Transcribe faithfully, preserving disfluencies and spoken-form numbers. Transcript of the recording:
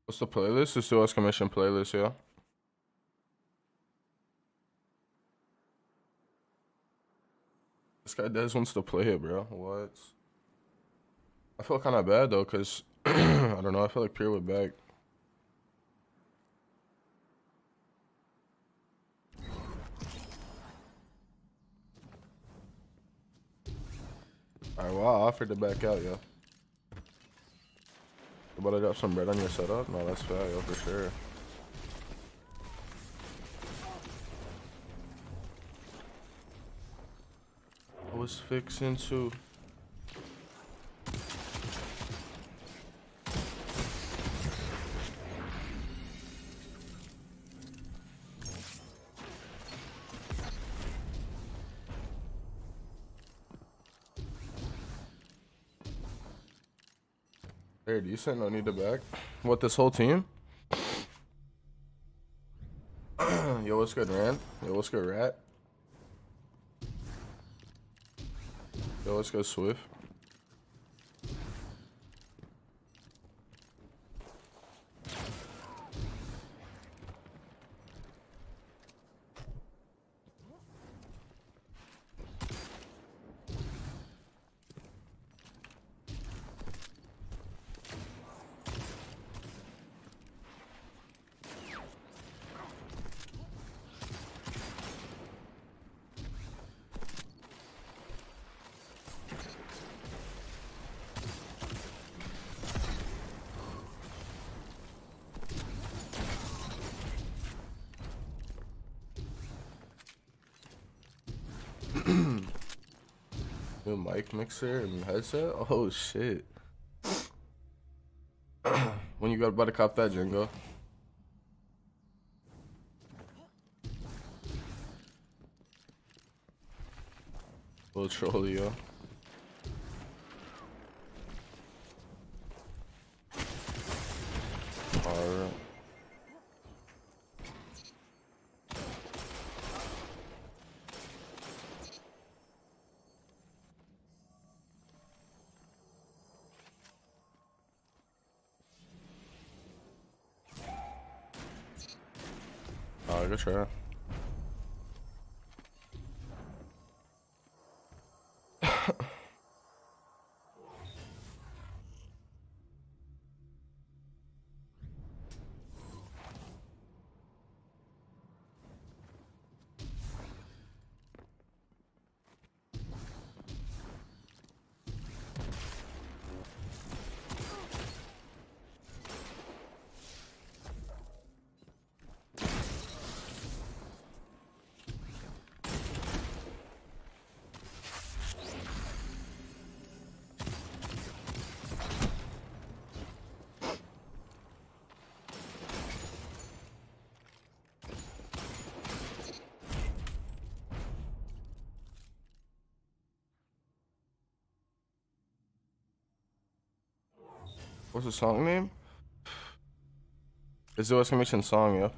What's the playlist? The Suez Commission playlist, yeah. This guy Dez wants to play it, bro. What? I feel kind of bad though, cause I don't know. I feel like Pierre would back. All right, well, I offered to back out, yo. You about to drop some bread on your setup? No, that's fat, yo, for sure. I was fixing to. Very decent, no need to back. What, this whole team? Yo, what's good, Rand? Yo, what's good, Rat? Yo, what's good, Swift? New mic mixer and headset? Oh shit. When you got about to cop that, Django? Little troll, yo. Alright. Alright, good try. What's the song name? It's the West Commission song, yo.